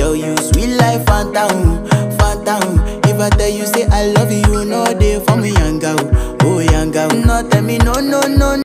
Girl, you sweet life, phantom, phantom. If I tell you say I love you, you know they for me, young girl, oh young girl. No tell me no, no, no.